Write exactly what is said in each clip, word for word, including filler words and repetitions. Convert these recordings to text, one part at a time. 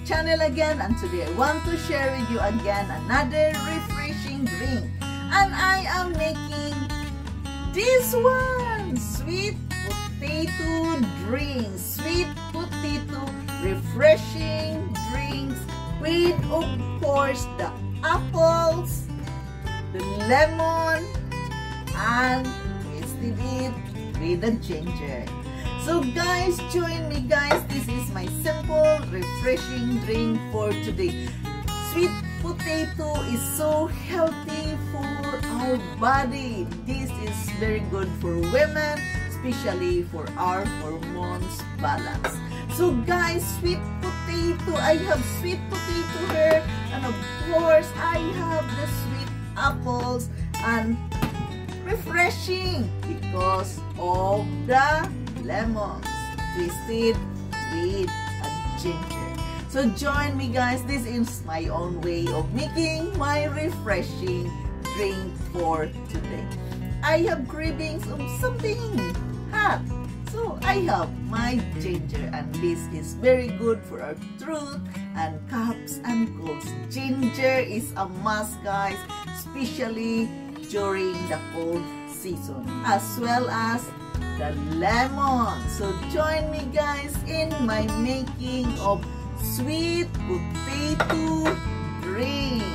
channel again, and today I want to share with you again another refreshing drink. And I am making this one, sweet potato drink. Sweet potato refreshing drinks with, of course, the apples, the lemon, and twisted it with the ginger. So guys, join me guys. This is my simple, refreshing drink for today. Sweet potato is so healthy for our body. This is very good for women, especially for our hormones balance. So guys, sweet potato, I have sweet potato here, and of course I have the sweet apples, and refreshing because of the lemons twisted with a ginger. So join me guys. This is my own way of making my refreshing drink for today. I have cravings of something hot, so I have my ginger, and this is very good for our throat and coughs and colds. Ginger is a must guys, especially during the cold season, as well as the lemon. So join me guys in my making of sweet potato drinks.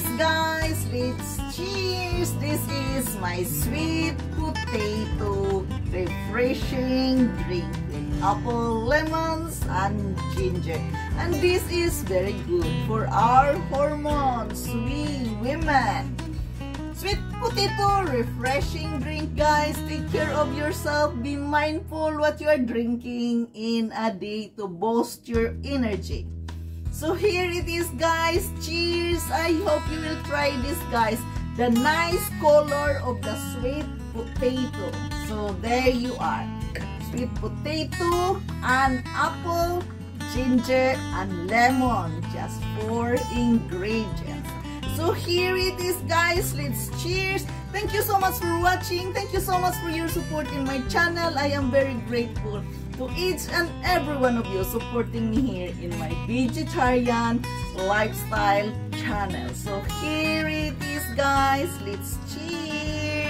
guys, let's cheers. This is my sweet potato refreshing drink with apple, lemons, and ginger. And this is very good for our hormones, we women. Sweet potato refreshing drink, guys. Take care of yourself. Be mindful what you are drinking in a day to boost your energy. So here it is, guys. Cheers. I hope you will try this, guys. The nice color of the sweet potato. So there you are. Sweet potato and apple, ginger, and lemon. Just four ingredients. So here it is, guys. Let's cheers. Thank you so much for watching. Thank you so much for your support in my channel. I am very grateful to each and every one of you supporting me here in my vegetarian lifestyle channel. So here it is, guys. Let's cheers.